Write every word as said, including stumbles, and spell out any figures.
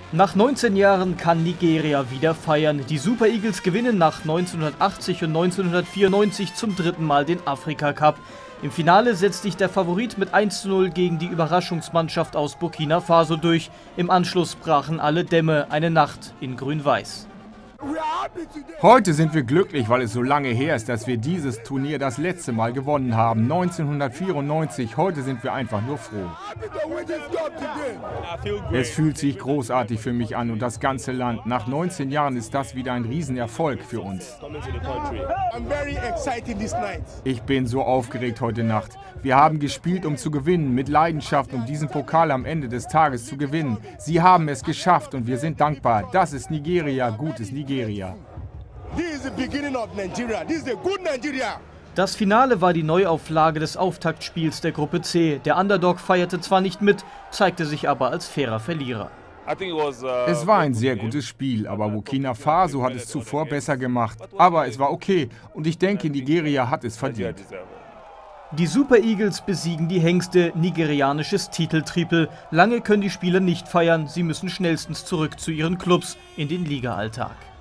Nach neunzehn Jahren kann Nigeria wieder feiern. Die Super Eagles gewinnen nach neunzehnhundertachtzig und neunzehnhundertvierundneunzig zum dritten Mal den Afrika Cup. Im Finale setzt sich der Favorit mit eins zu null gegen die Überraschungsmannschaft aus Burkina Faso durch. Im Anschluss brachen alle Dämme, eine Nacht in Grün-Weiß. Heute sind wir glücklich, weil es so lange her ist, dass wir dieses Turnier das letzte Mal gewonnen haben. neunzehnhundertvierundneunzig, heute sind wir einfach nur froh. Es fühlt sich großartig für mich an und das ganze Land. Nach neunzehn Jahren ist das wieder ein Riesenerfolg für uns. Ich bin so aufgeregt heute Nacht. Wir haben gespielt, um zu gewinnen, mit Leidenschaft, um diesen Pokal am Ende des Tages zu gewinnen. Sie haben es geschafft und wir sind dankbar. Das ist Nigeria, gutes Nigeria. Das Finale war die Neuauflage des Auftaktspiels der Gruppe C. Der Underdog feierte zwar nicht mit, zeigte sich aber als fairer Verlierer. Es war ein sehr gutes Spiel, aber Burkina Faso hat es zuvor besser gemacht. Aber es war okay und ich denke, Nigeria hat es verdient. Die Super Eagles besiegen die Hengste, nigerianisches Titeltriple. Lange können die Spieler nicht feiern, sie müssen schnellstens zurück zu ihren Clubs in den Liga-Alltag.